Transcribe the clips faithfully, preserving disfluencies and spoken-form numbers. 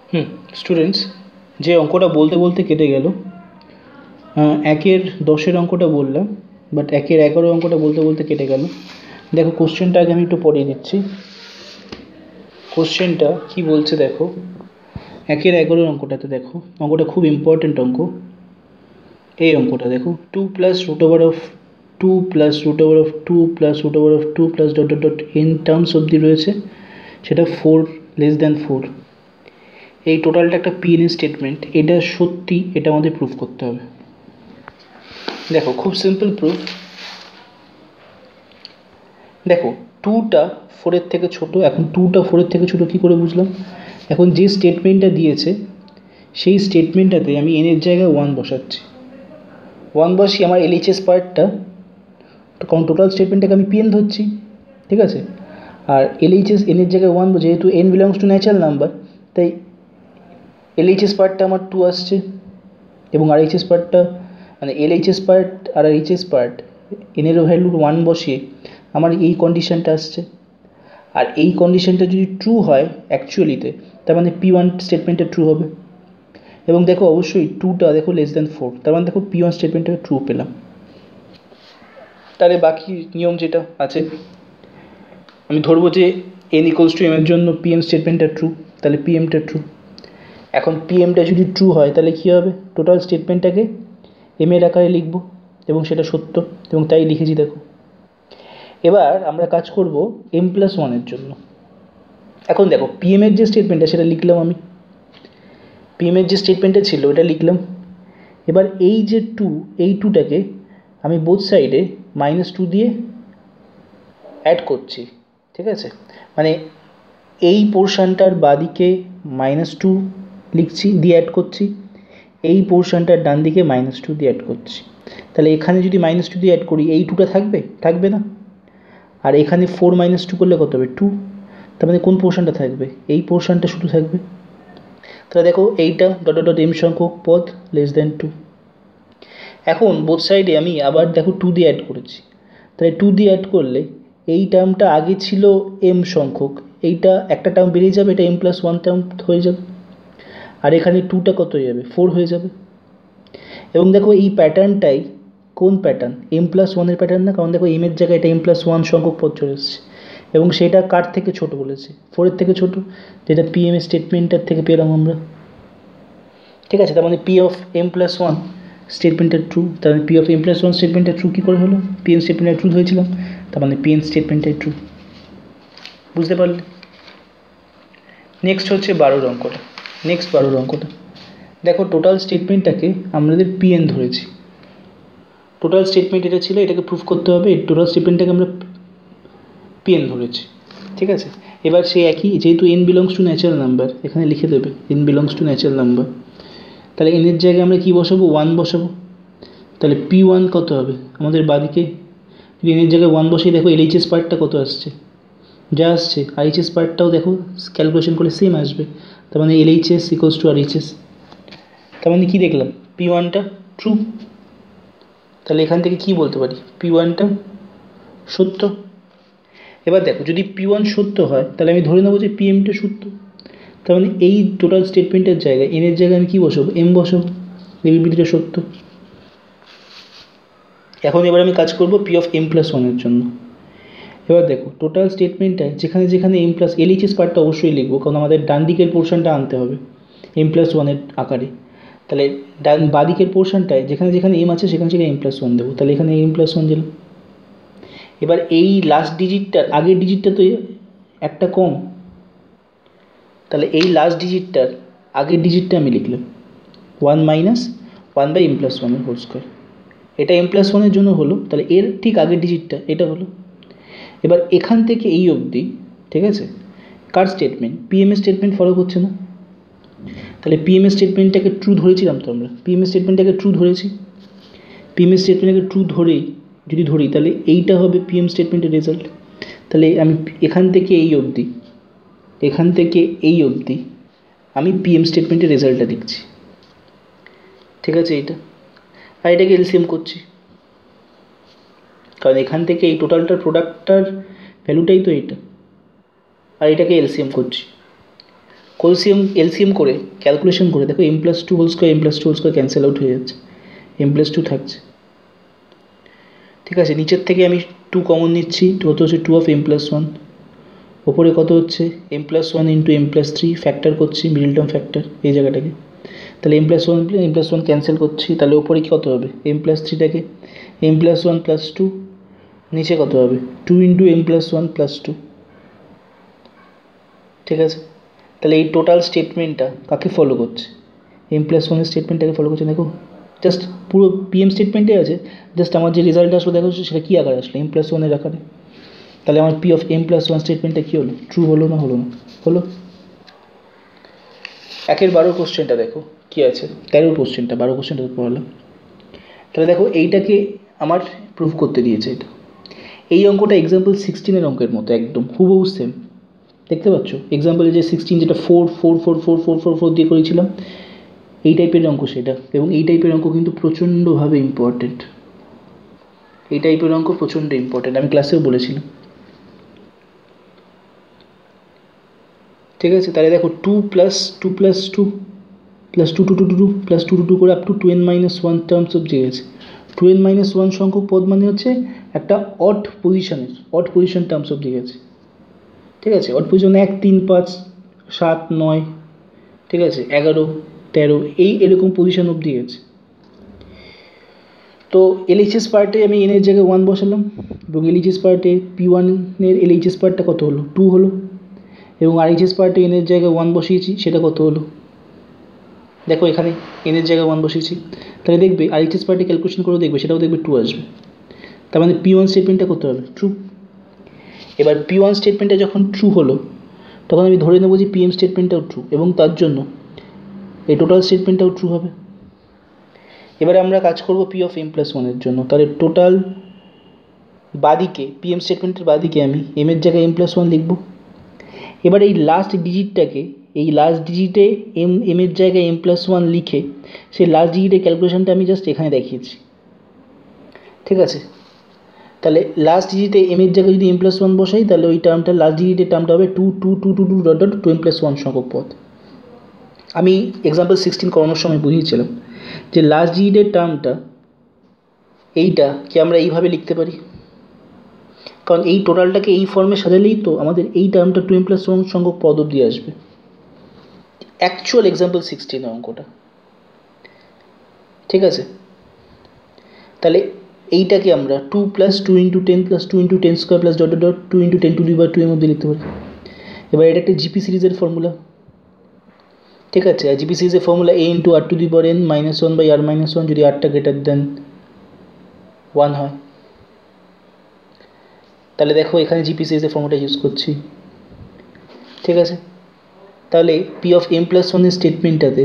হুম students, যে অঙ্কটা বলতে বলতে কেটে গেল, একের দশের অঙ্কটা বললাম, বাট একের এগারো অঙ্কটা বলতে বলতে কেটে গেল। দেখো কোশ্চেনটা আগে আমি একটু পড়িয়ে দিচ্ছি। কোশ্চেনটা কি বলছে দেখো, একের এগারোর অঙ্কটাতে দেখো, অঙ্কটা খুব ইম্পর্টেন্ট অঙ্ক। এই অঙ্কটা দেখো, two plus root over of two plus root over of two plus root over of two plus dot dot dot N terms অবধি রয়েছে, সেটা ফোর লেস দ্যান ফোর। এই টোটালটা একটা পিএনএ স্টেটমেন্ট, এটা সত্যি, এটা আমাদের প্রুফ করতে হবে। দেখো খুব সিম্পল প্রুফ। দেখো টুটা ফোরের থেকে ছোট, এখন টুটা ফোরের থেকে ছোট কী করে বুঝলাম? এখন যে স্টেটমেন্টটা দিয়েছে সেই স্টেটমেন্টটাতে আমি এনের জায়গায় ওয়ান বসাচ্ছি। ওয়ান বসিয়ে আমার এলএইচএস পার্টটা, কারণ টোটাল স্টেটমেন্টটাকে আমি পিএন ধরছি, ঠিক আছে। আর এলএইচএস এনের জায়গায় ওয়ান, যেহেতু N belongs to natural number, তাই এলএইচএস পার্টটা আমার টু আসছে, এবং আর এইচএস পার্টটা মানে LHS part RHS part এনের ভ্যালু ওয়ান বসিয়ে আমার এই কন্ডিশনটা আসছে। আর এই কন্ডিশনটা যদি ট্রু হয় অ্যাকচুয়ালিতে, তার মানে পি ওয়ান স্টেটমেন্টটা ট্রু হবে। এবং দেখো অবশ্যই টুটা দেখো লেস দ্যান ফোর, তার মানে দেখো পি ওয়ান স্টেটমেন্টটা ট্রু পেলাম। তাহলে বাকি নিয়ম যেটা আছে, আমি ধরবো যে এন ইকুয়ালস টু এম এর জন্য পিএম স্টেটমেন্টটা ট্রু, তাহলে পিএমটা ট্রু। এখন পিএমটা যদি ট্রু হয় তাহলে কী হবে, টোটাল স্টেটমেন্টটাকে এম এর আকারে লিখব এবং সেটা সত্য, এবং তাই লিখেছি দেখো। এবার আমরা কাজ করব এম প্লাস ওয়ানের জন্য। এখন দেখো পিএমের যে স্টেটমেন্টটা সেটা লিখলাম আমি, পিএমের যে স্টেটমেন্টটা ছিল ওটা লিখলাম। এবার এই যে টু, এই টুটাকে আমি বোথ সাইডে মাইনাস টু দিয়ে অ্যাড করছি, ঠিক আছে। মানে এই পোর্শনটার বাদিকে মাইনাস টু লিখছি, দিয়ে অ্যাড করছি, এই পোর্শনটার ডান দিকে মাইনাস টু দিয়ে অ্যাড করছি। তাহলে এখানে যদি মাইনাস টু দিয়ে অ্যাড করি, এই টুটা থাকবে থাকবে না, আর এখানে ফোর মাইনাস টু করলে কত হবে, টু। তার মানে কোন পোর্শনটা থাকবে, এই পোর্শনটা শুধু থাকবে। তাহলে দেখো এইটা ডট ডট এম সংখ্যক পদ লেস দ্যান টু। এখন বোথ সাইডে আমি আবার দেখো টু দিয়ে অ্যাড করেছি, তাহলে টু দিয়ে অ্যাড করলে এই টার্মটা আগে ছিল এম সংখ্যক, এইটা একটা টার্ম বেরিয়ে যাবে, এটা এম প্লাস ওয়ান টার্ম হয়ে যাবে, আর এখানে টুটা কত হয়ে যাবে, ফোর হয়ে যাবে। এবং দেখো এই প্যাটার্নটাই কোন প্যাটার্ন, এম প্লাস ওয়ানের প্যাটার্ন না, কারণ দেখো এমের জায়গায় এটা এম প্লাস ওয়ান সংখ্যক পদ চলে এসেছে, এবং সেটা কার থেকে ছোট বলেছে, ফোরের থেকে ছোট, যেটা পি এম স্টেটমেন্টের থেকে পেলাম আমরা, ঠিক আছে। তার মানে P of M plus one স্টেটমেন্টটা ট্রু, তার মানে P of M plus one স্টেটমেন্টটা ট্রু কী করে হলো, পি এন স্টেটমেন্টটা ট্রু হয়েছিলাম, তার মানে পি এন স্টেটমেন্টটাই ট্রু। বুঝতে পারলে? নেক্সট হচ্ছে বারোর অঙ্কটা। নেক্সট বারোর অঙ্কটা দেখো, টোটাল স্টেটমেন্টটাকে আমাদের পি এন ধরেছি, টোটাল স্টেটমেন্ট এটা ছিল, এটাকে প্রুফ করতে হবে, এই টোটাল স্টেটমেন্টটাকে আমরা পি এন ধরেছি, ঠিক আছে। এবার সেই একই, যেহেতু N belongs to natural number, এখানে লিখে দেবে N belongs to natural number, তাহলে এনের জায়গায় আমরা কী বসাবো, ওয়ান বসাবো। তাহলে পি ওয়ান কত হবে আমাদের বাদিকে, যদি এনের জায়গায় ওয়ান বসিয়ে দেখো এলএইচএস পার্টটা কত আসছে, যা আসছে, আরএইচএস পার্টটাও দেখো ক্যালকুলেশন করলে সেম আসবে, তার মানে এলএইচএস ইকুয়ালস টু আরএইচএস। তার মানে কী দেখলাম, পি ওয়ানটা ট্রু, তাহলে এখান থেকে কী বলতে পারি, পি ওয়ানটা সত্য। এবার দেখো যদি পি ওয়ান সত্য হয় তাহলে আমি ধরে নেবো যে পি এমটা সত্য, তার মানে এই টোটাল স্টেটমেন্টের জায়গায় এনের জায়গায় আমি কী বসাবো, এম বসাবো, এই বিবৃতিটা সত্য। এখন এবার আমি কাজ করব পি অফ এম প্লাস ওয়ানের জন্য। এবার দেখো টোটাল স্টেটমেন্টটায় যেখানে যেখানে এম প্লাস এলএইচএস পার্টটা অবশ্যই লিখবো, কারণ আমাদের ডান দিকের পোর্শনটা আনতে হবে এম প্লাস ওয়ানের আকারে। তাহলে ডান বাদিকের পোর্শনটায় যেখানে যেখানে এম আছে সেখানে সেখানে এম প্লাস ওয়ান দেবো, তাহলে এখানে এম প্লাস ওয়ান দিলাম। এবার এই লাস্ট ডিজিটটার আগের ডিজিটটা তো একটা কম, তাহলে এই লাস্ট ডিজিটটার আগের ডিজিটটা আমি লিখলাম one minus one by M plus ওয়ানের হোল স্কোয়ার, এটা এম প্লাস ওয়ানের জন্য হলো, তাহলে এর ঠিক আগের ডিজিটটা এটা হলো। এবার এখান থেকে এই অবধি, ঠিক আছে, কার স্টেটমেন্ট, পিএমএস স্টেটমেন্ট ফলো করছে না, তাহলে পিএমএস স্টেটমেন্টটাকে ট্রু ধরেছিলাম তো আমরা, পিএমএস স্টেটমেন্টটাকে ট্রু ধরেছি, পিএমএস স্টেটমেন্টটাকে ট্রু ধরেই যদি ধরি তাহলে এইটা হবে পিএম স্টেটমেন্টের রেজাল্ট। তাহলে আমি এখান থেকে এই অবধি, এখান থেকে এই অবধি আমি পিএম স্টেটমেন্টের রেজাল্টটা লিখছি, ঠিক আছে। এইটা আর এটাকে এলসিএম করছি, কারণ এখান থেকে এই টোটালটার প্রোডাক্টটার ভ্যালুটাই তো এইটা, আর এটাকে এলসিএম করছি। কোলসিয়াম এলসিএম করে ক্যালকুলেশন করে দেখো M plus two whole square M plus two whole square cancel out হয়ে যাচ্ছে, এম প্লাস টু থাকছে। ঠিক আছে, নিচের থেকে আমি টু কমন নিচ্ছি, কত হচ্ছে two of M plus one, ওপরে কত হচ্ছে M plus one into M plus three, factor করছি মিডল টার্ম ফ্যাক্টর এই জায়গাটাকে, তাহলে M plus one M plus one cancel করছি, তাহলে ওপরে কত হবে এম প্লাস থ্রিটাকে M plus one plus two, নিচে কত হবে two into M plus one plus two. ঠিক আছে, তাহলে এই টোটাল স্টেটমেন্টটা কাকে ফলো করছে, এম প্লাস ওয়ানের স্টেটমেন্টটাকে ফলো করছে। দেখো জাস্ট পুরো পিএম স্টেটমেন্টে আছে, জাস্ট আমার যে রেজাল্ট আসলো দেখো সেটা কী আকারে আসলো, এম প্লাস ওয়ানের আকারে। তাহলে আমার P of M plus one স্টেটমেন্টটা কী হলো, ট্রু হলো না হলো না, হলো। একের বারো কোশ্চেনটা দেখো কী আছে, তেরোর কোশ্চেনটা বারো কোশ্চেনটা পড়ালাম। তাহলে দেখো এইটাকে আমার প্রুভ করতে দিয়েছে, এটা এই অঙ্কটা এক্সাম্পল সিক্সটিনের অঙ্কের মতো একদম হুবহু সেম, দেখতে পাচ্ছ এক্সাম্পলে যে সিক্সটিন যেটা four four four four four four four দিয়ে করেছিলাম, এই টাইপের অঙ্ক সেটা। এবং এই টাইপের অঙ্ক কিন্তু প্রচণ্ডভাবে ইম্পর্টেন্ট, এই টাইপের অঙ্ক প্রচণ্ড ইম্পর্টেন্ট, আমি ক্লাসেও বলেছিলাম। ঠিক আছে, তাহলে দেখো two plus two plus two plus two two two two two plus two two two করে up to two N minus one terms of জেগেছে। টু এন মাইনাস ওয়ান সংখ্যক পদ মানে হচ্ছে একটা অড পজিশনের, অড পজিশন টার্মস অফ জেগেছে। ঠিক আছে, অড পজিশন এক তিন পাঁচ সাত নয়, ঠিক আছে এগারো তেরো এই এরকম পজিশন অবধি গেছে। তো এলএইচএস পার্টে আমি এনের জায়গায় ওয়ান বসালাম, এবং এলএইচএস পার্টে পি ওয়ানের এলএইচএস পার্টটা কত হলো টু হলো, এবং আরএইচএস পার্টে এনের জায়গায় ওয়ান বসিয়েছি, সেটা কত হলো দেখো এখানে এনের জায়গায় ওয়ান বসিয়েছি, তাহলে দেখবে আরএইচএস পার্টে ক্যালকুলেশন করেও দেখবে সেটাও দেখবে টু আসবে, তার মানে পি ওয়ান স্টেটমেন্টটা করতে হবে ট্রু। এবার পি ওয়ান স্টেটমেন্টটা যখন ট্রু হলো তখন আমি ধরে নেবো যে পিএম স্টেটমেন্টটাও ট্রু, এবং তার জন্য এই টোটাল স্টেটমেন্টটাও ট্রু হবে। এবারে আমরা কাজ করব পি অফ এম প্লাস ওয়ানের জন্য, তাহলে টোটাল বাদিকে পিএম স্টেটমেন্টের বাদিকে আমি এম এর জায়গায় এম প্লাস ওয়ান লিখব। এবার এই লাস্ট ডিজিটটাকে, এই লাস্ট ডিজিটে এম এম এর জায়গায় এম প্লাস ওয়ান লিখে সেই লাস্ট ডিজিটের ক্যালকুলেশনটা আমি জাস্ট এখানে দেখিয়েছি। ঠিক আছে, তাহলে লাস্ট ডিজিটে এম এর জায়গায় যদি এম প্লাস ওয়ান বসাই তাহলে ওই টার্মটা লাস্ট ডিজিটের টার্মটা হবে two two two two two dot dot two M plus one সংখ্যক পদ। আমি এক্সাম্পল সিক্সটিন করানোর সময় বুঝিয়েছিলাম যে লাস্ট ডিজিটের টার্মটা এইটাকে আমরা এইভাবে লিখতে পারি, কারণ এই টোটালটাকে এই ফর্মে সাজালেই তো আমাদের এই টার্মটা টু এম প্লাস ওয়ান সংখ্যক পদ অবধি আসবে, অ্যাকচুয়াল এক্সাম্পল সিক্সটিন অঙ্কটা। ঠিক আছে, তাহলে এইটাকে আমরা two plus two into ten plus two into ten square plus dot dot two into ten to the power two এর মধ্যে লিখতে পারি। এবার এটা একটা জিপি সিরিজের ফর্মুলা। ঠিক আছে, আর জিপি সিরিজের formula A into R to the power N minus one by R minus one যদি আরটা গ্রেটার দেন ওয়ান হয়। তাহলে দেখো এখানে জিপি সিরিজের ফর্মুলা ইউজ করছি। ঠিক আছে, তাহলে পি অফ এম প্লাস ওয়ানের স্টেটমেন্টটাতে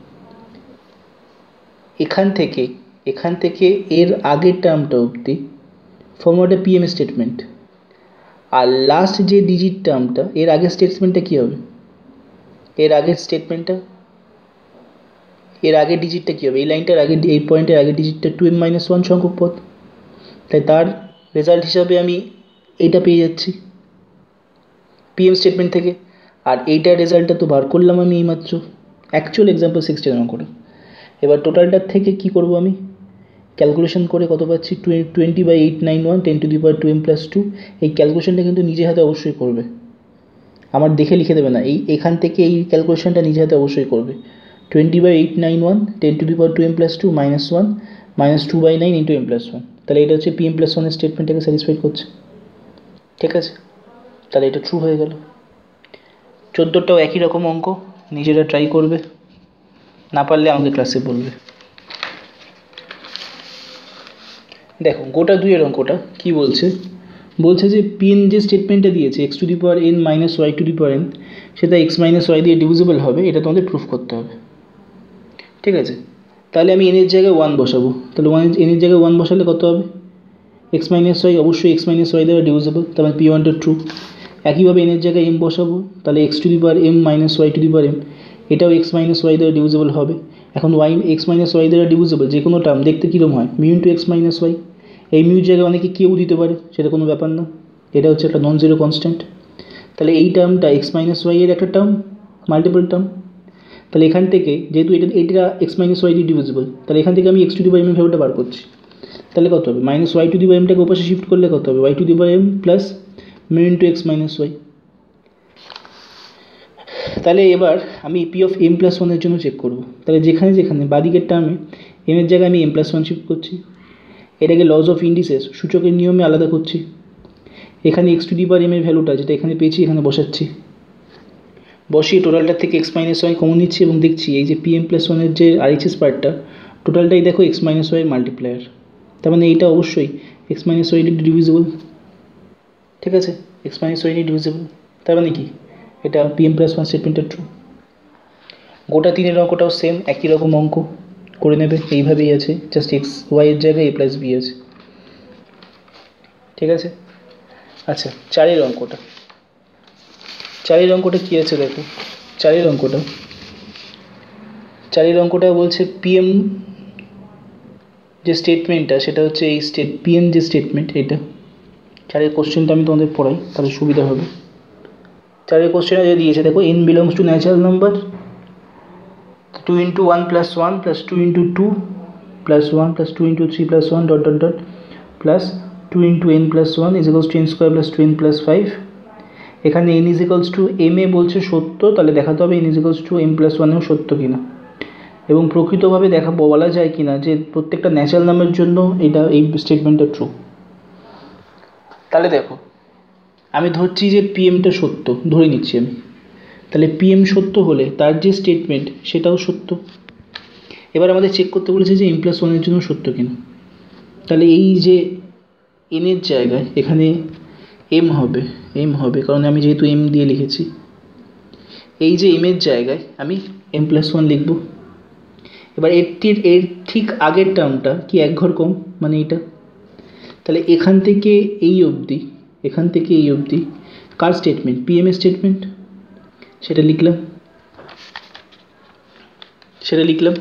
এখান থেকে এখান থেকে এর আগের টার্মটা অবধি ফর্মুলাটা পিএম স্টেটমেন্ট, আর লাস্ট যে ডিজিট টার্মটা এর আগের স্টেটমেন্টটা কী হবে, এর আগের স্টেটমেন্টটা এর আগের ডিজিটটা কী হবে, এই লাইনটার আগের এই পয়েন্টের আগের ডিজিটটা টু এম মাইনাস ওয়ান সংখ্যক পদ, তাই তার রেজাল্ট হিসাবে আমি এইটা পেয়ে যাচ্ছি পিএম স্টেটমেন্ট থেকে। আর এইটার রেজাল্টটা তো বার করলাম আমি এইমাত্র অ্যাকচুয়াল এক্সাম্পল সিক্সটিন অঙ্কটা। এবার টোটালটার থেকে কি করব, আমি ক্যালকুলেশন করে কত পাচ্ছি twenty by eight nine one ten to the power two M plus two. এই ক্যালকুলেশনটা কিন্তু নিজে হাতে অবশ্যই করবে, আমার দেখে লিখে দেবে না, এই এখান থেকে এই ক্যালকুলেশনটা নিজে হাতে অবশ্যই করবে। Twenty by eight nine one ten to the power two M plus two minus one minus two by nine into M plus one, তাহলে এটা হচ্ছে পি এম প্লাস ওয়ানের স্টেটমেন্টটাকে স্যাটিসফাই করছে। ঠিক আছে, তাহলে এটা ট্রু হয়ে গেল। চোদ্দোটাও একই রকম অঙ্ক, নিজেরা ট্রাই করবে, না পারলে আমাকে ক্লাসে বলবে। দেখো গোটা দুইয়ের অঙ্কটা কি বলছে, বলছে যে পিএন যে স্টেটমেন্টটা দিয়েছে X to the power N minus Y to the power N, সেটা এক্স মাইনাস ওয়াই দিয়ে ডিভিজিবল হবে, এটা তোমাদের প্রুফ করতে হবে। ঠিক আছে, তাহলে আমি এনের জায়গায় ওয়ান বসাবো, তাহলে ওয়ান এনের জায়গায় ওয়ান বসালে কত হবে, এক্স মাইনাস ওয়াই অবশ্যই এক্স মাইনাস ওয়াই দ্বারা ডিভিজিবল, তার মানে পি ওয়ানটা ট্রু। একইভাবে এনের জায়গায় এম বসাবো, তাহলে X to the power M minus Y to the power M, এটাও এক্স মাইনাস ওয়াই দ্বারা ডিভিজিবল হবে। এখন ওয়াই এক্স মাইনাস ওয়াই দ্বারা ডিভিজিবল যে কোনো টার্ম দেখতে কীরকম হয়, mu into X minus Y, এই মিউর জায়গায় অনেকে কেউ দিতে পারে, সেটা কোনো ব্যাপার না, এটা হচ্ছে একটা নন জিরো কনস্ট্যান্ট। তাহলে এই টার্মটা এক্স মাইনাস ওয়াই এর একটা টার্ম, মাল্টিপল টার্ম। তাহলে এখান থেকে যেহেতু এটা এটা এক্স মাইনাস ওয়াই দিয়ে ডিভিজিবল, তাহলে এখান থেকে আমি X to the power M ভ্যালুটা বার করছি। তাহলে কত হবে, minus Y to the power এমটাকে ওপাশে শিফট করলে কত হবে, Y to the power M plus mu into X minus Y. তাহলে এবার আমি পি অফ এম প্লাস ওয়ানের জন্য চেক করব। তাহলে যেখানে যেখানে বাদিকের টার্মে এম এর জায়গায় আমি এম প্লাস ওয়ান শিফট করছি, এটাকে লজ অফ ইন্ডিসেস সূচকের নিয়মে আলাদা করছি। এখানে X to the power M এর ভ্যালুটা যেটা এখানে পেয়েছি এখানে বসাচ্ছি, বসিয়ে টোটালটার থেকে এক্স মাইনাস ওয়াই কমন নিচ্ছি এবং দেখছি এই যে পি এম প্লাস ওয়ানের যে আর এইচ এস পার্টটা টোটালটাই দেখো এক্স মাইনাস ওয়াইয়ের মাল্টিপ্লায়ার, তার মানে এইটা অবশ্যই এক্স মাইনাস ওয়াই ডিভিজিবল। ঠিক আছে, এক্স মাইনাস ওয়াই ডিভিজিবল, তার মানে কি এটা পি এম প্লাস ওয়ান স্টেটমেন্টটা ট্রু। গোটা তিনের অঙ্কটাও সেম একই রকম অঙ্ক করে নেবে, এইভাবেই আছে, জাস্ট এক্স ওয়াইয়ের জায়গায় এ প্লাস বি আছে। ঠিক আছে, আচ্ছা চারের অঙ্কটা, চারের অঙ্কটা কী আছে দেখো, চারের অঙ্কটা চারের অঙ্কটা বলছে পিএম যে স্টেটমেন্টটা সেটা হচ্ছে এই স্টেট পিএম যে স্টেটমেন্ট এটা। চারের কোশ্চেনটা আমি তোমাদের পড়াই তাহলে সুবিধা হবে। চারের কোশ্চেনে যে দিয়েছে দেখো, N belongs to natural number, two into one plus one plus two into two plus one plus two into three plus one dot dot dot plus two into N plus one is equals to N square plus two N plus five. এখানে N is equals to M এ বলছে সত্য, তাহলে দেখাতে হবে N is equals to M plus ওয়ানেও সত্য কিনা, এবং প্রকৃতভাবে দেখা বলা যায় কিনা যে প্রত্যেকটা ন্যাচারাল নাম্বারের জন্য এটা এই স্টেটমেন্টটা ট্রু। তাহলে দেখো আমি ধরছি যে পিএমটা সত্য, ধরে নিচ্ছি আমি, তাহলে পিএম সত্য হলে তার যে স্টেটমেন্ট সেটাও সত্য। এবার আমাদের চেক করতে বলেছে যে এম প্লাস ওয়ানের জন্য সত্য কিনা। তাহলে এই যে এনের জায়গায় এখানে এম হবে, এম হবে কারণ আমি যেহেতু এম দিয়ে লিখেছি, এই যে এম এর জায়গায় আমি এম প্লাস ওয়ান লিখব। এবার এরটির এর ঠিক আগের টার্মটা কি এক ঘর কম, মানে এটা, তাহলে এখান থেকে এই অবধি, এখান থেকে এই অবধি কার স্টেটমেন্ট, পিএম এর স্টেটমেন্ট, সেটা লিখলাম, সেটা লিখলাম।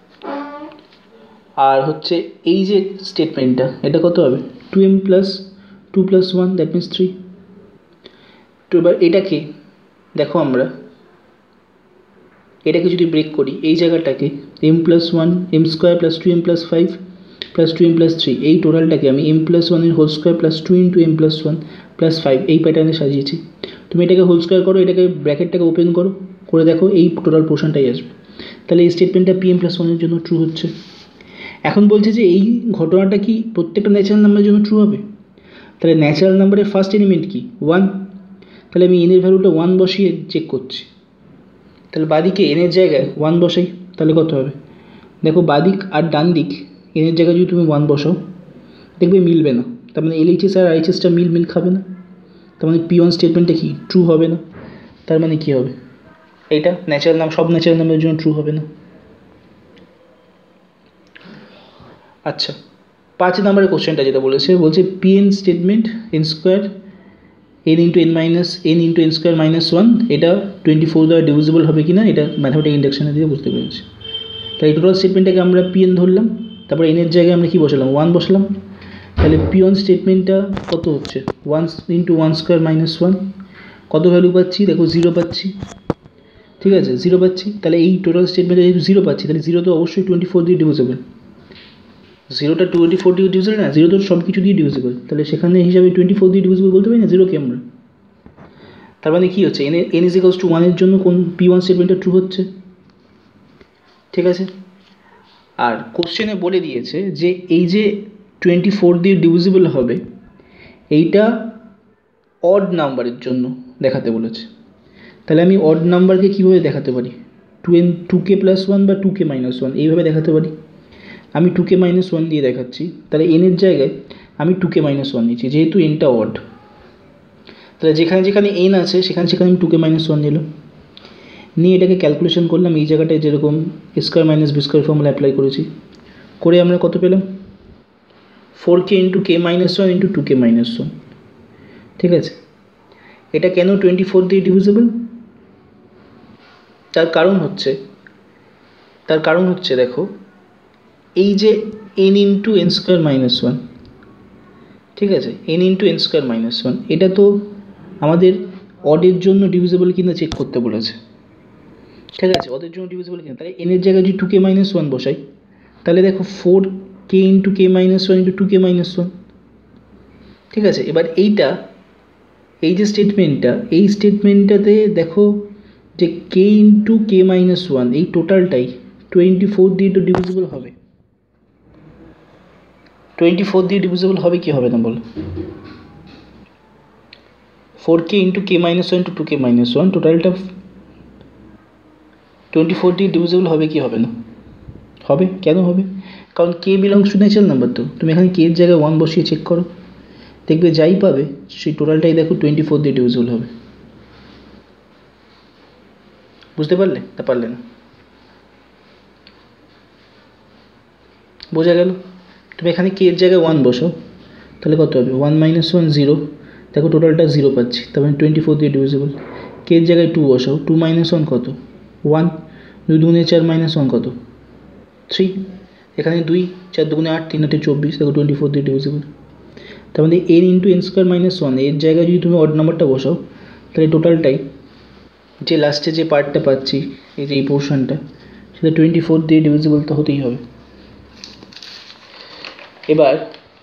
আর হচ্ছে এই যে স্টেটমেন্টটা এটা কত হবে, two M plus two plus one that means three. তো এবার এটাকে দেখো আমরা এটাকে যদি ব্রেক করি, এই জায়গাটাকে M plus one M square plus two M plus five plus two M plus three, এই টোটালটাকে আমি এম প্লাস ওয়ানের whole square plus two into M plus one plus five এই প্যাটার্নে সাজিয়েছি। তুমি এটাকে হোল স্কোয়ার করো, এটাকে ব্র্যাকেটটাকে ওপেন করো, করে দেখো এই টোটাল পোর্শনটাই আসবে। তাহলে এই স্টেটমেন্টটা পি এম প্লাস ওয়ানের জন্য ট্রু হচ্ছে। এখন বলছে যে এই ঘটনাটা কি প্রত্যেকটা ন্যাচারাল নাম্বারের জন্য ট্রু হবে। তাহলে ন্যাচারাল নাম্বারের ফার্স্ট এলিমেন্ট কি, ওয়ান, তাহলে আমি এনের ভ্যালুটা ওয়ান বসিয়ে চেক করছি। তাহলে বাদিকে এনের জায়গায় ওয়ান বসাই, তাহলে কত হবে দেখো, বাদিক আর ডান দিক এনের জায়গায় যদি তুমি ওয়ান বসাও দেখবে মিলবে না, তার মানে এলএইচএস আর আইএইচএসটা মিল মিল খাবে না, তার মানে পি ওয়ান স্টেটমেন্টটা কি ট্রু হবে না। তার মানে কি হবে, এইটা ন্যাচারাল নাম সব ন্যাচারাল নাম্বারের জন্য ট্রু হবে না। আচ্ছা পাঁচ নম্বরের কোশ্চেনটা যেটা বলেছে, বলছে P N statement N square N into N minus N into N square minus one এটা টোয়েন্টি ফোর দ্বারা ডিভিজিবল হবে কিনা, এটা ম্যাথমেটিক ইন্ডাকশানে দিয়ে বুঝতে পেরেছি। তাই এই টোটাল স্টেটমেন্টটাকে আমরা পি এন ধরলাম, তারপর এনের জায়গায় আমরা কী বসালাম, ওয়ান বসালাম। তাহলে পি ওয়ান স্টেটমেন্টটা কত হচ্ছে, one into one square minus one, কত ভ্যালু পাচ্ছি দেখো, জিরো পাচ্ছি। ঠিক আছে, জিরো পাচ্ছি, তাহলে এই টোটাল স্টেটমেন্টে যেহেতু জিরো পাচ্ছি, তাহলে জিরো তো অবশ্যই টোয়েন্টি ফোর দিয়ে ডিভিজিবল, জিরোটা টোয়েন্টি ফোর দিয়ে ডিভিজিবল না, জিরো তো সব কিছু দিয়ে ডিভিজিবল, তাহলে সেখানে হিসাবে টোয়েন্টি ফোর দিয়ে ডিভিজিবল বলতে পারি না জিরোকে আমরা। তার মানে কী হচ্ছে, N N is equals to ওয়ানের জন্য কোন পি ওয়ান স্টেটমেন্টটা ট্রু হচ্ছে। ঠিক আছে, আর কোশ্চেনে বলে দিয়েছে যে এই যে টোয়েন্টি ফোর দিয়ে ডিভিজিবল হবে এইটা অড নাম্বারের জন্য দেখাতে বলেছে। তাহলে আমি অড নাম্বারকে কীভাবে দেখাতে পারি, two N two K plus one বা টু কে মাইনাস ওয়ান এইভাবে দেখাতে পারি। আমি টু কে মাইনাস ওয়ান দিয়ে দেখাচ্ছি, তাহলে এনের জায়গায় আমি টু কে মাইনাস ওয়ান নিচ্ছি, যেহেতু এনটা অড, তাহলে যেখানে যেখানে এন আছে সেখানে সেখানে আমি টু কে মাইনাস ওয়ান নিলাম, নিয়ে এটাকে ক্যালকুলেশন করলাম। এই জায়গাটায় যেরকম square minus B square formula apply করেছি, করে আমরা কত পেলাম, four K into K minus one into two K minus one. ঠিক আছে, এটা কেন টোয়েন্টি ফোর দিয়ে ডিভিজিবল, তার কারণ হচ্ছে তার কারণ হচ্ছে দেখো এই যে N into N square minus one, ঠিক আছে, N into N square minus one এটা তো আমাদের অডের জন্য ডিভিজিবল কিনা চেক করতে বলেছে। ঠিক আছে, ওদের জন্য ডিভিজিবল কিনা, তাহলে এন এর জায়গায় যদি টু কে মাইনাস ওয়ান বসাই তাহলে দেখো four K into K minus one into two K minus one. ঠিক আছে, এবার এইটা এই যে স্টেটমেন্টটা, এই স্টেটমেন্টটাতে দেখো যে K into K minus one এই টোটালটাই টোয়েন্টি ফোর দিয়ে তো ডিভিজিবল হবে। টোয়েন্টি ফোর দিয়ে ডিভিজিবল হবে কি হবে না বলো? Four K into K minus one into two K minus one টোটালটা টোয়েন্টি ফোর দিয়ে ডিভিজিবল হবে কি হবে না? হবে। কেন হবে? কারণ K belongs to natural number, তো তুমি এখানে কে এর জায়গায় ওয়ান বসিয়ে চেক করো, দেখবে যাই পাবে সেই টোটালটাই দেখো টোয়েন্টি ফোর দিয়ে ডিভিজিবল হবে। বুঝতে পারলে? তা পারলে না? বোঝা গেল? তুমি এখানে কে এর জায়গায় ওয়ান বসো তাহলে কত হবে? ওয়ান মাইনাস ওয়ান জিরো, দেখো টোটালটা জিরো পাচ্ছি, তার মানে টোয়েন্টি ফোর দিয়ে ডিভিজিবল। কে এর জায়গায় টু বসাও, টু মাইনাস ওয়ান কত? ওয়ান, দুই দুগুণে চার মাইনাস ওয়ান কত? থ্রি, এখানে দুই, চার দুগুণে আট, তিন আটে চব্বিশ, দেখো টোয়েন্টি ফোর দিয়ে ডিভিজিবল। তার মধ্যে N into N square minus one এর জায়গায় যদি তুমি অড নাম্বারটা বসাও তাহলে টোটালটাই যে লাস্টে যে পার্টটা পাচ্ছি এই যে এই পোর্শনটা সেটা টোয়েন্টি ফোর দিয়ে ডিভিজিবল তো হতেই হবে। এবার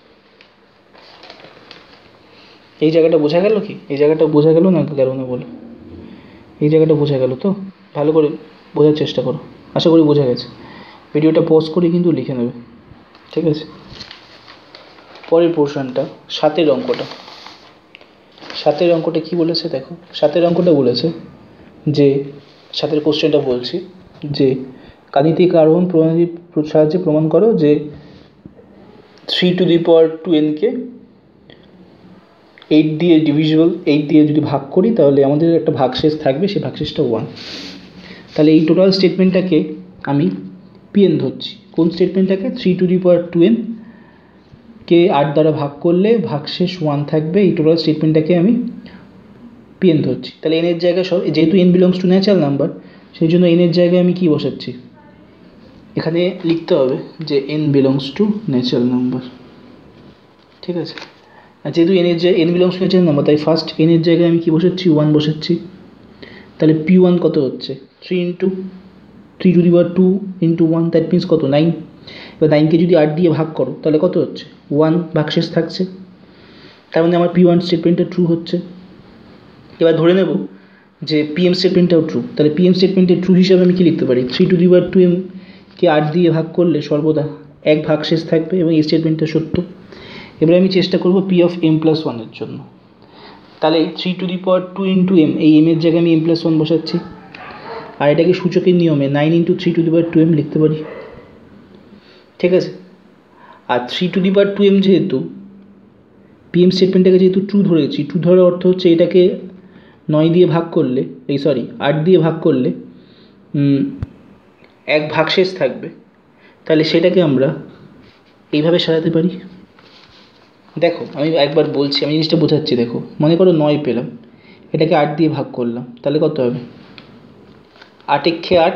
এই জায়গাটা বোঝা গেল কি? এই জায়গাটা বোঝা গেল না গেল না বলো? এই জায়গাটা বোঝা গেল তো? ভালো করে বোঝার চেষ্টা করো, আশা করি বোঝা গেছে। ভিডিওটা পজ করে কিন্তু লিখে নেবে, ঠিক আছে? পরের পোর্শনটা সাতের অঙ্কটা। সাতের অঙ্কটা কি বলেছে দেখো, সাতের অঙ্কটা বলেছে যে সাতের কোশ্চেনটা বলছি যে গাণিতিক আরোহণ প্রণালীর সাহায্যে প্রমাণ করো যে three to the power two এনকে এইট দিয়ে ডিভিজিবল, এইট দিয়ে যদি ভাগ করি তাহলে আমাদের একটা ভাগশেষ থাকবে, সেই ভাগশেষটা ওয়ান। তাহলে এই টোটাল স্টেটমেন্টটাকে আমি পিএন ধরছি। কোন স্টেটমেন্টটাকে? Three to the power two N কে আট দ্বারা ভাগ করলে ভাগশেষ ওয়ান থাকবে, এই টোটাল স্টেটমেন্টটাকে আমি পিএন ধরছি। তাহলে এনের জায়গায় সব, যেহেতু N belongs to natural number সেই জন্য এনের জায়গায় আমি কি বসাচ্ছি? এখানে লিখতে হবে যে N belongs to natural number, ঠিক আছে? আর যেহেতু এনের জায়গায় N belongs to natural number তাই ফার্স্ট এনের জায়গায় আমি কি বসাচ্ছি? ওয়ান বসাচ্ছি। তাহলে পি ওয়ান কত হচ্ছে? Three into three to the power two into one, that means কত? নাইন। এবার নাইনকে যদি আট দিয়ে ভাগ করো তাহলে কত হচ্ছে? ওয়ান ভাগশেষ থাকছে, তার মানে আমার পি ওয়ান স্টেটমেন্টটা ট্রু হচ্ছে। এবার ধরে নেব যে পিএম স্টেটমেন্টটাও ট্রু, তাহলে পিএম স্টেটমেন্টের ট্রু হিসাবে আমি কি লিখতে পারি? Three to the power two M কে আট দিয়ে ভাগ করলে সর্বদা এক ভাগশেষ থাকবে এবং এই স্টেটমেন্টটা সত্য। এবারে আমি চেষ্টা করব পি অফ এম প্লাস ওয়ানের জন্য। তাহলে three to the power two into M, এই এম এর জায়গায় আমি এম প্লাস ওয়ান বসাচ্ছি, আর এটাকে সূচকের নিয়মে nine into three to the power two M লিখতে পারি, ঠিক আছে? আর three to the power two M যেহেতু পিএম স্টেটমেন্টটাকে যেহেতু ট্রু ধরেছি, ট্রু ধরার অর্থ হচ্ছে এটাকে নয় দিয়ে ভাগ করলে, এই সরি আট দিয়ে ভাগ করলে এক ভাগশেষ থাকবে, তাহলে সেটাকে আমরা এইভাবে সাজাতে পারি। দেখো আমি একবার বলছি, আমি জিনিসটা বোঝাচ্ছি। দেখো মনে করো নয় পেলাম, এটাকে আট দিয়ে ভাগ করলাম, তাহলে কত হবে? আট একে আট,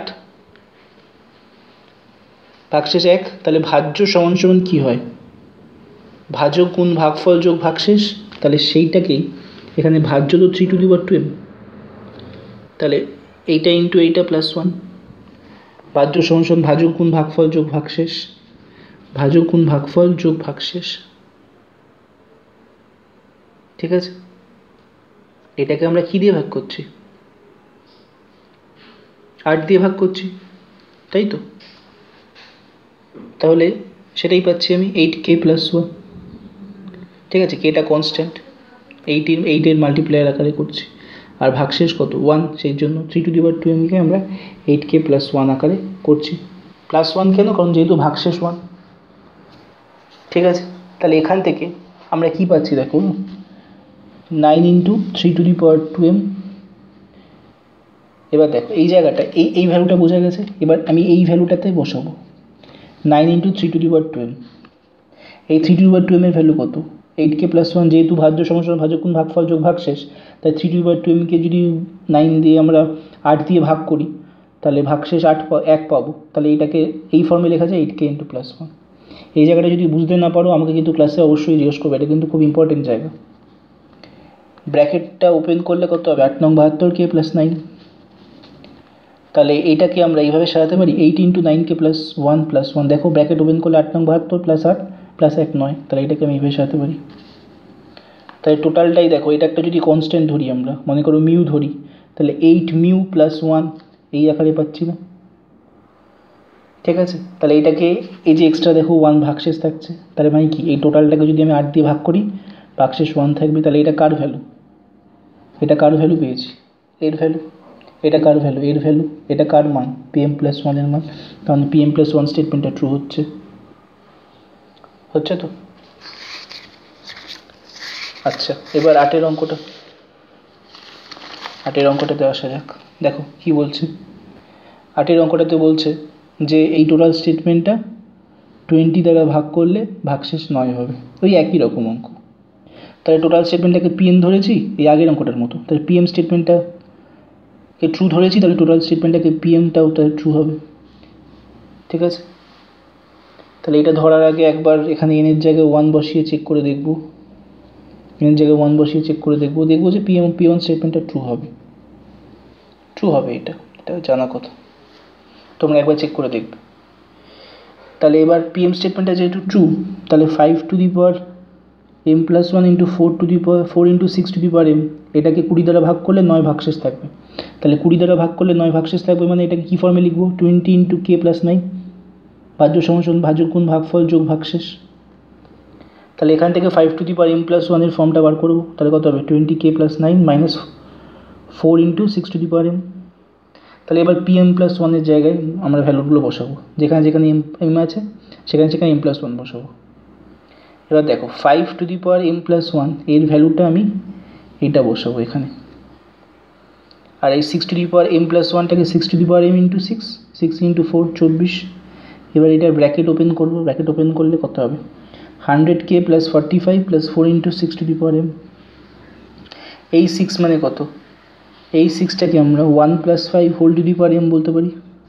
ভাগশেষ এক, তাহলে ভাজ্য সমান সমান কী হয়? ভাজক গুণ ভাগফল যোগ ভাগশেষ, তাহলে সেইটাকেই এখানে ভাজ্য তো three to the power two M, তাহলে এইটা ইন্টু এইটা প্লাস ওয়ান, ভাজ্য সমান সমান ভাজক গুণ ভাগফল যোগ ভাগশেষ, ভাজক গুণ ভাগফল যোগ ভাগশেষ, ঠিক আছে? এটাকে আমরা কি দিয়ে ভাগ করছি? আট দিয়ে ভাগ করছি, তাই তো? তাহলে সেটাই পাচ্ছি আমি এইট কে প্লাস ওয়ান, ঠিক আছে? কেটা কনস্ট্যান্ট, এইটের এইটের মাল্টিপ্লায়ার আকারে করছি, আর ভাগশেষ কত? ওয়ান, সেই জন্য three to the power two এমকে আমরা এইট কে প্লাস ওয়ান আকারে করছি। প্লাস ওয়ান কেন? কারণ যেহেতু ভাগশেষ ওয়ান, ঠিক আছে? তাহলে এখান থেকে আমরা কি পাচ্ছি দেখো, nine into three to the power two M. এবার দেখো এই জায়গাটা, এই এই ভ্যালুটা বোঝা গেছে। এবার আমি এই ভ্যালুটাতে বসাবো nine into three to the power two M. এই three to the power two এমের ভ্যালু কত? এইট কে প্লাস ওয়ান, যেহেতু ভাজ্য সমান সমান ভাজক গুণ ভাগফল যোগ ভাগশেষ, তাই three to the power two এমকে যদি নাইন দিয়ে আমরা আট দিয়ে ভাগ করি তাহলে ভাগশেষ আট এক পাবো। তাহলে এইটাকে এই ফর্মে লেখা যায় eight K into plus one. এই জায়গাটা যদি বুঝতে না পারো আমাকে কিন্তু ক্লাসে অবশ্যই জিজ্ঞেস করবে, এটা কিন্তু খুব ইম্পর্টেন্ট জায়গা। ব্র্যাকেটটা ওপেন করলে কত হবে? আট নং বাহাত্তর কে প্লাস নাইন, তাহলে এইটাকে আমরা এইভাবে সাজাতে পারি এইট ইন্টু নাইনকে প্লাস ওয়ান প্লাস ওয়ান, দেখো ব্র্যাকেট ওপেন করলে আট নং বাহাত্তর প্লাস আট প্লাস এক নয়, তাহলে এটাকে আমি এইভাবে সাজাতে পারি। তাহলে টোটালটাই দেখো, এটা একটা যদি কনস্ট্যান্ট ধরি আমরা, মনে করো মিউ ধরি, তাহলে এইট মিউ প্লাস ওয়ান এই আকারে পাচ্ছি না, ঠিক আছে। তাহলে এটাকে এই যে এক্সট্রা দেখো ওয়ান ভাগশেষ থাকছে, তাহলে মানে কি এই টোটালটাকে যদি আমি আট দিয়ে ভাগ করি ভাগশেষ ওয়ান থাকবে, তাহলে এটা কার ভ্যালু, এটা কার ভ্যালু পেয়েছি, এর ভ্যালু, এটা কার ভ্যালু, এর ভ্যালু, এটা কার মান, পি এম প্লাস ওয়ানের মান, তাহলে পি এম প্লাস ওয়ান স্টেটমেন্টটা ট্রু হচ্ছে, হচ্ছে তো। আচ্ছা, এবার আটের অঙ্কটা, আটের অঙ্কটাতে আসা যাক। দেখো কি বলছে, আটের অঙ্কটাতে বলছে যে এই টোটাল স্টেটমেন্টটা টোয়েন্টি দ্বারা ভাগ করলে ভাগশেষ নয় হবে, ওই একই রকম অঙ্ক। তাহলে টোটাল স্টেটমেন্টটাকে পিএম ধরেছি এই আগের অঙ্কটার মতো, তাহলে পিএম স্টেটমেন্টটাকে ট্রু ধরেছি, তাহলে টোটাল স্টেটমেন্টটাকে পিএমটাও তাহলে ট্রু হবে, ঠিক আছে। তাহলে এটা ধরার আগে একবার এখানে এনের জায়গায় ওয়ান বসিয়ে চেক করে দেখব, এনের জায়গায় ওয়ান বসিয়ে চেক করে দেখবো, দেখবো যে পিএম পিওন স্টেটমেন্টটা ট্রু হবে, ট্রু হবে, এটা এটা জানা কথা, তোমরা একবার চেক করে দেখবে। তাহলে এবার পিএম স্টেটমেন্টটা যেহেতু ট্রু, তাহলে five to the power M plus one into four to the power four into six to the power M, এটাকে কুড়ি দ্বারা ভাগ করলে নয় ভাগশেষ থাকবে। তাহলে কুড়ি দ্বারা ভাগ করলে নয় ভাগশেষ থাকবে, মানে এটাকে কী ফর্মে লিখবো, twenty into K plus nine, ভাজ্য সমসন ভাজক গুণ ভাগফল যোগ ভাগশেষ। তাহলে এখান থেকে five to the power M plus ওয়ানের ফর্মটা বার করবো, তাহলে কত হবে, twenty K plus nine minus four into six to the power M. তাহলে এবার পি এম প্লাস ওয়ানের জায়গায় আমরা ভ্যালুগুলো বসাবো, যেখানে যেখানে এম এম আছে সেখানে সেখানে এম প্লাস ওয়ান বসাবো। এবার দেখো five to the power M plus one এর ভ্যালুটা আমি এইটা বসাবো এখানে, আর এই six to the power M plus ওয়ানটাকে six to the power M into six, six into four চব্বিশ। এবার এটার ব্র্যাকেট ওপেন করবো, ব্র্যাকেট ওপেন করলে কত হবে, হান্ড্রেড কে plus forty five plus four into six to the power M. এই সিক্স মানে কত, এই সিক্সটাকে আমরা one plus five whole to the power M বলতে পারি।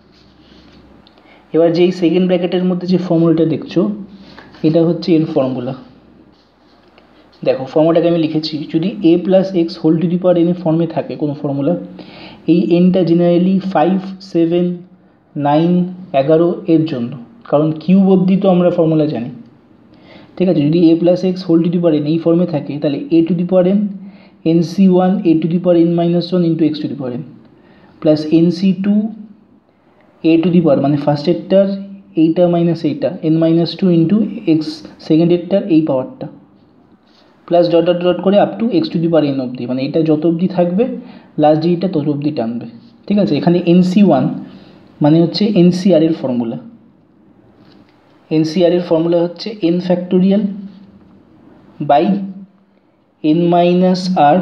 এবার যেই সেকেন্ড ব্র্যাকেটের মধ্যে যে ফর্মুলাটা দেখছো এটা হচ্ছে এর ফর্মুলা, দেখো ফর্মুলাটাকে আমি লিখেছি, যদি A plus X whole to the power N এর ফর্মে থাকে কোনো ফর্মুলা, এই এনটা জেনারেলি ফাইভ সেভেন নাইন এগারো এর জন্য, কারণ কিউব অবধি তো আমরা ফর্মুলা জানি, ঠিক আছে। যদি A plus X whole to the power N এই ফর্মে থাকে, তাহলে A to the power N N C one A to the power N minus one into X to the power N plus N C two A to the power মানে first এরটার এইটা minus এইটা N minus two into X second এরটার এই পাওয়ারটা plus dot dot dot করে up to X to the power N অবধি, মানে এটা যত অবধি থাকবে লাস্ট ডিটা তত অবধি টানবে, ঠিক আছে। এখানে এন সি ওয়ান মানে হচ্ছে এন সি আর এর ফর্মুলা, এন সি আর এর ফর্মুলা হচ্ছে N factorial by N minus R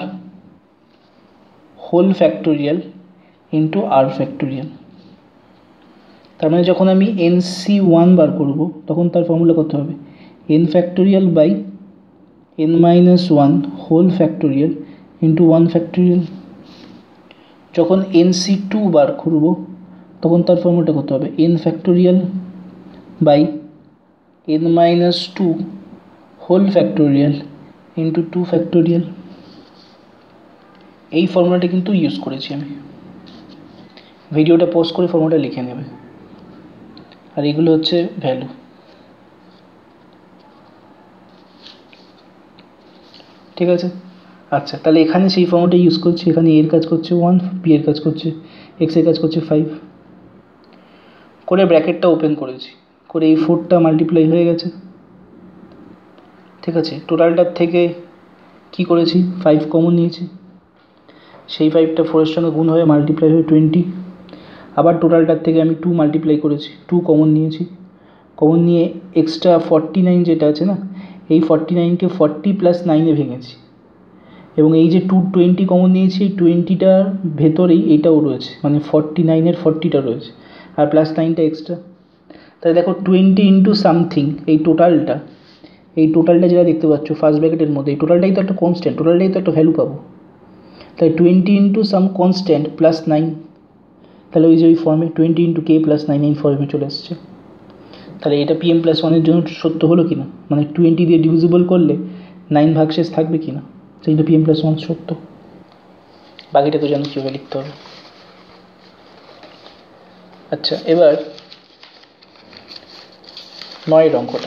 whole factorial into R factorial. তার মানে যখন আমি এন সি ওয়ান বার করব তখন তার ফর্মুলা কত হবে, N factorial by N minus one whole factorial into one factorial. যখন এন সি টু বার করব তখন তার ফর্মুলাটা কত হবে, N factorial by N minus two whole factorial into two factorial. এই ফর্মুলাটা কিন্তু ইউজ করেছি আমি, ভিডিওটা পজ করে ফর্মুলাটা লিখে নেবে, আর এগুলো হচ্ছে ভ্যালু, ঠিক আছে। আচ্ছা, তাহলে এখানে সেই ফর্মুলাটা ইউজ করছি, এখানে এর কাজ করছে ওয়ান, পি এর কাজ করছে এক্স এর কাজ করছে ফাইভ, করে ব্র্যাকেটটা ওপেন করেছি, করে এই ফোরটা মাল্টিপ্লাই হয়ে গেছে, ঠিক আছে। টোটালটার থেকে কি করেছি, ফাইভ কমন নিয়েছি, সেই ফাইভটা ফোরের সঙ্গে গুণ হয়ে মাল্টিপ্লাই হয়ে টোয়েন্টি, আবার টোটালটার থেকে আমি টু মাল্টিপ্লাই করেছি, টু কমন নিয়েছি, কমন নিয়ে এক্সট্রা ফর্টি নাইন যেটা আছে না, এই ফর্টি নাইনকে ফর্টি প্লাস নাইনে ভেঙেছি, এবং এই যে টু টোয়েন্টি কমন নিয়েছি এই টোয়েন্টিটার ভেতরেই এইটাও রয়েছে, মানে ফর্টি নাইনের ফর্টিটা রয়েছে আর প্লাস নাইনটা এক্সট্রা। তাহলে দেখো টোয়েন্টি ইন্টু সামথিং এই টোটালটা, এই টোটালটা যেটা দেখতে পাচ্ছ ফার্স্ট ব্র্যাকেটের মধ্যে, এই টোটালটাই তো একটা কনস্ট্যান্ট, টোটালটাই তো একটা ভ্যালু পাবো, তাই twenty into some constant plus nine, তাহলে ওই যে ওই ফর্মে twenty into K plus nine এই ফর্মে চলে এসছে। তাহলে এটা পি এম প্লাস ওয়ানের জন্য সত্য হলো কি না, মানে টোয়েন্টি দিয়ে ডিভিজিবল করলে নাইন ভাগশেষ থাকবে কি না, সেইটা পি এম প্লাস ওয়ান সত্য। বাকিটা তো জানো কীভাবে লিখতে হবে। আচ্ছা, এবার নয়ের অঙ্কটা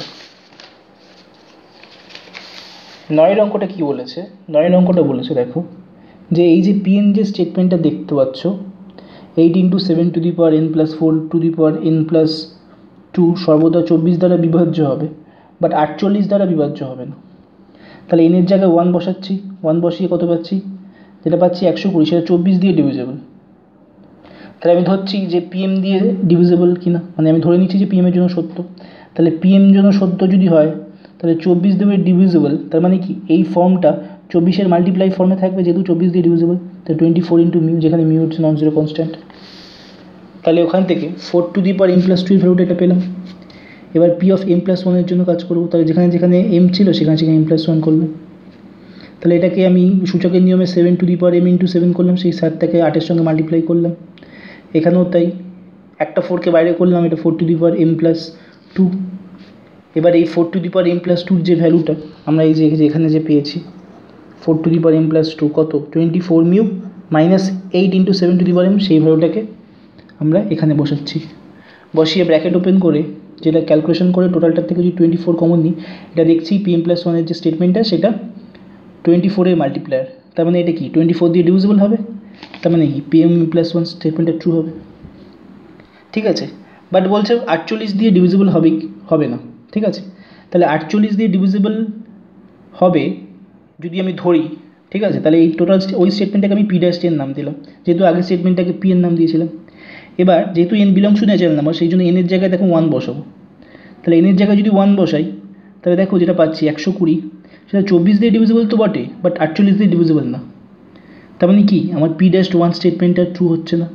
নয়ের অঙ্কটা কি বলেছে? নয়ের অঙ্কটা বলেছে দেখো, যে এই যে পিএন যে স্টেটমেন্টটা দেখতে পাচ্ছ, eight into seven to the power N plus four to the power N plus two সর্বদা চব্বিশ দ্বারা বিভাজ্য হবে, বাট আটচল্লিশ দ্বারা বিভাজ্য হবে না। তাহলে এনের জায়গায় ওয়ান বসাচ্ছি, ওয়ান বসিয়ে কত পাচ্ছি? যেটা পাচ্ছি একশো কুড়ি, সেটা চব্বিশ দিয়ে ডিভিজেবল। তাহলে আমি ধরছি যে পিএম দিয়ে ডিভিজেবল কিনা, মানে আমি ধরে নিচ্ছি যে পিএমের জন্য সত্য। তাহলে পিএম জন্য সত্য যদি হয়, তাহলে চব্বিশ দেবে ডিভিজেবল, তার মানে কি এই ফর্মটা চব্বিশের মাল্টিপ্লাই ফর্মে থাকবে, যেহেতু চব্বিশ দিয়ে ডিভিজেবল। তাহলে টোয়েন্টি ফোর ইন্টু মিউ, যেখানে মিউ হচ্ছে নন জিরো কনস্ট্যান্ট। তাহলে ওখান থেকে four to the power M plus two এর ভ্যালুটা এটা পেলাম। এবার পি অফ এম প্লাস ওয়ানের জন্য কাজ করবো, তাহলে যেখানে যেখানে এম ছিল সেখানে সেখানে এম প্লাস ওয়ান করবে। তাহলে এটাকে আমি সূচকের নিয়মে seven to the power M into seven করলাম, সেই সাতটাকে আটের সঙ্গে মাল্টিপ্লাই করলাম। এখানেও তাই, একটা ফোরকে বাইরে করলাম, এটা four to the power M plus two. এবার এই four to the power M plus টুর যে ভ্যালুটা আমরা এই যে এখানে যে পেয়েছি, four to the power M plus two কত? Twenty four mu minus eight into seven to the power M, সেই ভ্যালুটাকে আমরা এখানে বসাচ্ছি। বসিয়ে ব্র্যাকেট ওপেন করে যেটা ক্যালকুলেশন করে টোটালটার থেকে যদি টোয়েন্টি ফোর কমন নিই, এটা দেখছি পি এম প্লাস ওয়ানের যে স্টেটমেন্টটা সেটা টোয়েন্টি ফোরের মাল্টিপ্লায়ার, তার মানে এটা কি টোয়েন্টি ফোর দিয়ে ডিভিজিবল হবে, তার মানে কি পি এম প্লাস ওয়ান স্টেটমেন্টটা ট্রু হবে। ঠিক আছে, বাট বলছে আটচল্লিশ দিয়ে ডিভিজিবল হবে হবে না। ঠিক আছে, তাহলে আটচল্লিশ দিয়ে ডিভিজিবল হবে যদি আমি ধরি, ঠিক আছে, তাহলে এই টোটাল ওই স্টেটমেন্টটাকে আমি পি ড্যাশ এর নাম দিলাম, যেহেতু আগের স্টেটমেন্টটাকে পি এর নাম দিয়েছিলাম। এবার যেহেতু N belongs to natural number, সেই জন্য এনের জায়গায় দেখো ওয়ান বসাবো। তাহলে এনের জায়গায় যদি ওয়ান বসাই, তাহলে দেখো যেটা পাচ্ছি একশো কুড়ি, সেটা চব্বিশ দিয়ে ডিভিজিবল তো বটে, বাট আটচল্লিশ দিয়ে ডিভিজিবল না। তার মানে কি আমার পি ড্যাশ ওয়ান স্টেটমেন্টটা ট্রু হচ্ছে না।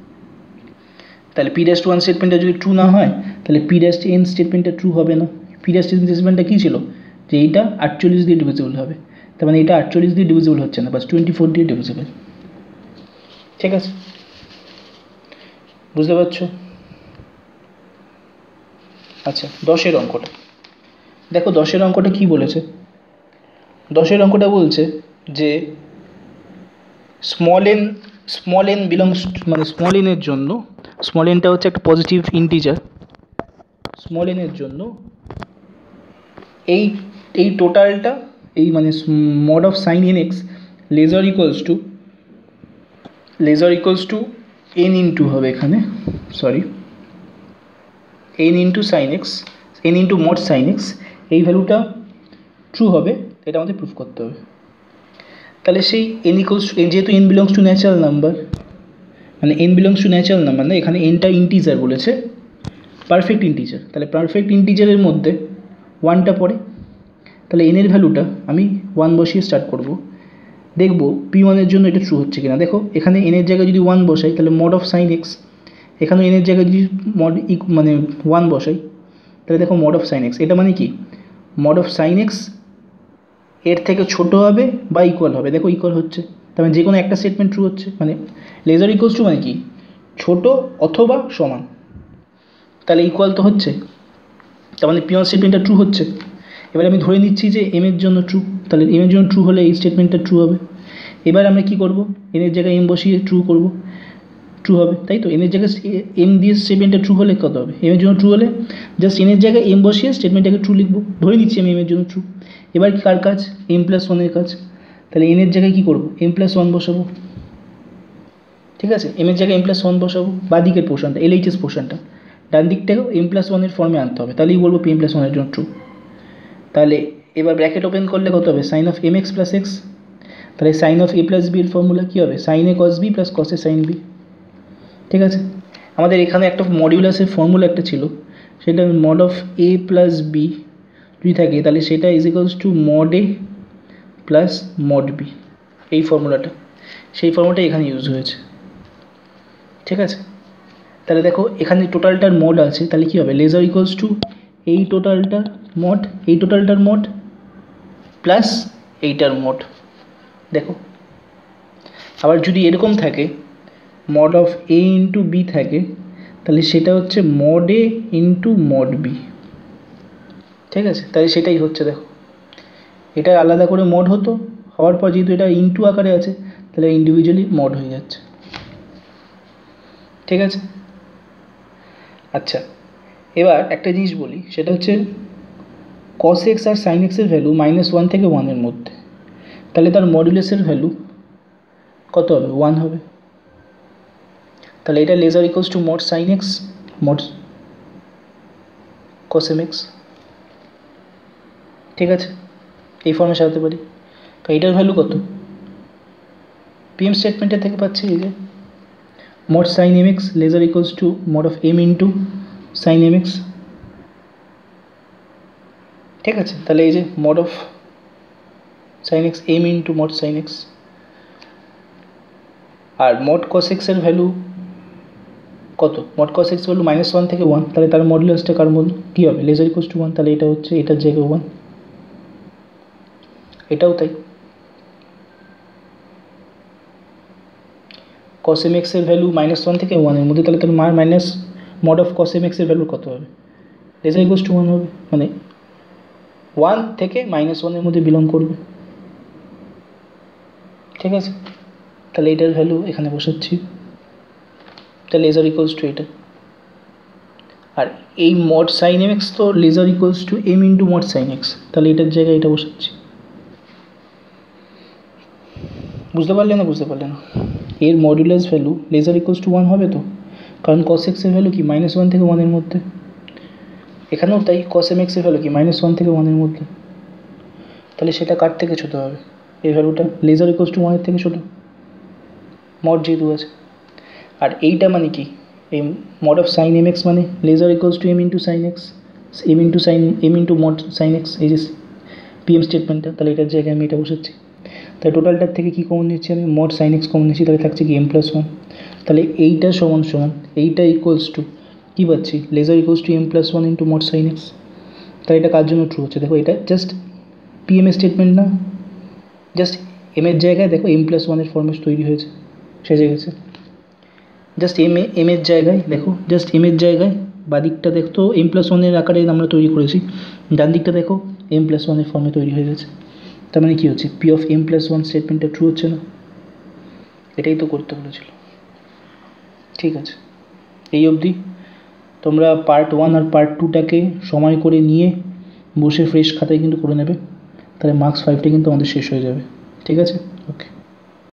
তাহলে পি ড্যাশ ওয়ান স্টেটমেন্টটা যদি ট্রু না হয়, তাহলে পি ড্যাশ এন স্টেটমেন্টটা ট্রু হবে না। পি ড্যাশ এন স্টেটমেন্টটা কী ছিল? যে এইটা আটচল্লিশ দিয়ে ডিভিজিবল হবে, তার মানে এটা আটচল্লিশ দিয়ে ডিভিজিবল হচ্ছে না, বাস টোয়েন্টি ফোর দিয়ে ডিভিজিবল। ঠিক আছে, বুঝতে পারছো? আচ্ছা, দশের অঙ্কটা দেখো, দশের অঙ্কটা কি বলেছে? দশের অঙ্কটা বলছে যে small N small N belongs, মানে স্মল এনের জন্য, স্মল এনটা হচ্ছে একটা পজিটিভ ইন্টিজার, স্মল এনের জন্য এই এই টোটালটা, এই মানে mod of sine N X lesser equals to lesser equals to N into হবে এখানে, sorry N into sine X, N into mod sine X, এই ভ্যালুটা ট্রু হবে, এটা আমাদের প্রুফ করতে হবে। তাহলে সেই এন ইকুয়ালস টু, যেহেতু N belongs to natural number, মানে N belongs to natural number না, এখানে এনটা ইন্টিজার বলেছে, পারফেক্ট ইন্টিজার, তাহলে পারফেক্ট ইন্টিজারের মধ্যে ওয়ানটা পড়ে, তাহলে এনের ভ্যালুটা আমি ওয়ান বসিয়ে স্টার্ট করব, দেখব পি ওয়ানের জন্য এটা ট্রু হচ্ছে কিনা। দেখো এখানে এনের জায়গায় যদি ওয়ান বসাই, তাহলে মড অফ সাইন এক্স, এখানেও এনের জায়গায় যদি মড মানে ওয়ান বসাই, তাহলে দেখো মড অফ সাইন এক্স, এটা মানে কি মড অফ সাইন এক্স এর থেকে ছোটো হবে বা ইকুয়াল হবে, দেখো ইকুয়াল হচ্ছে, তার মানে যে কোনো একটা স্টেটমেন্ট ট্রু হচ্ছে, মানে লেজার ইকুয়ালস টু মানে কি ছোটো অথবা সমান, তাহলে ইকুয়াল তো হচ্ছে, তার মানে পি ওয়ান স্টেটমেন্টটা ট্রু হচ্ছে। এবার আমি ধরে নিচ্ছি যে এম এর জন্য ট্রু, তাহলে এম এর জন্য ট্রু হলে এই স্টেটমেন্টটা ট্রু হবে। এবার আমরা কী করব, এনের জায়গায় এম বসিয়ে ট্রু করব, ট্রু হবে, তাই তো। এনের জায়গায় এম দিয়ে স্টেটমেন্টটা ট্রু হলে কত হবে? এম এর জন্য ট্রু হলে জাস্ট এনের জায়গায় এম বসিয়ে স্টেটমেন্টটাকে ট্রু লিখবো, ধরে নিচ্ছি আমি এম এর জন্য ট্রু। এবার কার কাজ? এম প্লাস ওয়ানের কাজ। তাহলে এনের জায়গায় কী করবো? এম প্লাস ওয়ান বসাবো, ঠিক আছে, এম এর জায়গায় এম প্লাস ওয়ান বসাবো, বা দিকের পোর্শনটা এল এইচ এস পোর্শনটা, ডান দিকটাকেও এম প্লাস ওয়ানের ফর্মে আনতে হবে, তাহলেই বলবো পি এম প্লাস ওয়ানের জন্য ট্রু। তাহলে এবার ব্র্যাকেট ওপেন করলে কত হবে? Sine of M X plus X, তাহলে sine of A plus B এর ফর্মুলা কী হবে? Sine A cos B plus cos A sine B. ঠিক আছে, আমাদের এখানে একটা মডিউলাসের ফর্মুলা একটা ছিল, সেটা mod of A plus B যদি থাকে, তাহলে সেটা is equals to mod A plus mod B, এই ফর্মুলাটা, সেই ফর্মুলাটা এখানে ইউজ হয়েছে। ঠিক আছে, তাহলে দেখো এখানে টোটালটার মড আছে, তাহলে কী হবে? লেজার ইকুয়ালস টু এই টোটালটার মড, এই টোটালটার মড প্লাস এইটার মড। দেখো আবার যদি এরকম থাকে mod of A into B থাকে, তাহলে সেটা হচ্ছে mod A into mod B. ঠিক আছে, তাহলে সেটাই হচ্ছে, দেখো এটা আলাদা করে মড হতো, হওয়ার পর যেহেতু এটা ইন্টু আকারে আছে, তাহলে ইন্ডিভিজুয়ালি মড হয়ে যাচ্ছে। ঠিক আছে, আচ্ছা, এবার একটা জিনিস বলি, সেটা হচ্ছে কস এক্স আর সাইন এক্সের ভ্যালু মাইনাস ওয়ান থেকে ওয়ানের মধ্যে, তাহলে তার মডুলাসের ভ্যালু কত হবে? ওয়ান হবে। তাহলে এটা lesser equals to mod sine X mod cos M X, ঠিক আছে, এই ফর্মে সাজাতে পারি। তো এটার ভ্যালু কত? পিএম স্টেটমেন্টের থেকে পাচ্ছি এই যে mod sin mx laser equals to mod of m into sin mx, ঠিক আছে। তাহলে এই যে mod of sin x m into mod sin x, আর mod cos x এর ভ্যালু কত? mod cos x value minus one থেকে one, তাহলে তার মডুলাসটা কার মধ্যে কী হবে? লেজার ইকুয়ালস টু ওয়ান, তাহলে এটা হচ্ছে এটার জায়গায় ওয়ান, এটাও তাই। cos mx এর ভ্যালু মাইনাস ওয়ান থেকে ওয়ানের মধ্যে, তাহলে তার মার minus mod of cos mx এর ভ্যালু কত হবে? লেজার ইকুয়ালস টু ওয়ান হবে, মানে ওয়ান থেকে মাইনাস ওয়ানের মধ্যে বিলং করবে, ঠিক আছে। তাহলে এটার ভ্যালু এখানে বসাচ্ছি, তাহলে লেজার ইকুয়ালস টু এটা, আর এই মড সাইন এম এক্স তো lesser equals to M into mod sine X, তাহলে এটার জায়গায় এটা বসাচ্ছি। বুঝতে পারলে না? বুঝতে পারলে না? এর modulus value lesser equals to one হবে তো, কারণ কস এক্সের ভ্যালু কি মাইনাস ওয়ান থেকে ওয়ানের মধ্যে, এখানেও তাই কস এম এক্সের ভ্যালু কি মাইনাস ওয়ান থেকে ওয়ানের মধ্যে, তাহলে সেটা কার থেকে ছোটো হবে? এই ভ্যালুটা লেজার ইকুয়ালস টু ওয়ানের থেকে ছোটো, মড যেহেতু আছে। আর এইটা মানে কি? এই mod of sine M X মানে lesser equals to M into sine X, M into sine M into mod sine X, এই যে পিএম স্টেটমেন্টটা, তাহলে এটার জায়গায় আমি এটা বসাচ্ছি। তাই টোটালটার থেকে কী কমন নিচ্ছি আমি? মড সাইন এক্স কমন নিচ্ছি, তাহলে থাকছে কি এম প্লাস ওয়ান। তাহলে এইটা সমান সমান এইটা ইকুয়ালস টু কী পাচ্ছি? Lesser equals to M plus one into mod sine X. তাহলে এটা কার জন্য ট্রু হচ্ছে? দেখো এটা জাস্ট পিএম স্টেটমেন্ট না, জাস্ট এমের জায়গায় দেখো এম প্লাস ওয়ানের ফর্মেট তৈরি হয়েছে, সেজে গেছে। জাস্ট এম এ এমের জায়গায় দেখো, জাস্ট এমের জায়গায় বাদিকটা দেখতো এম প্লাস ওয়ানের আকারে আমরা তৈরি করেছি, ডান দিকটা দেখো এম প্লাস ওয়ানের ফর্মে তৈরি হয়ে গেছে। তার মানে কী হচ্ছে? P of M plus one স্টেটমেন্টটা ট্রু হচ্ছে না? এটাই তো করতে বলেছিল, ঠিক আছে। এই অবধি তোমরা পার্ট ওয়ান আর পার্ট টুটাকে সময় করে নিয়ে বসে ফ্রেশ খাতায় কিন্তু করে নেবে, তাহলে মার্কস ফাইভটা কিন্তু আমাদের শেষ হয়ে যাবে, ঠিক আছে। ওকে।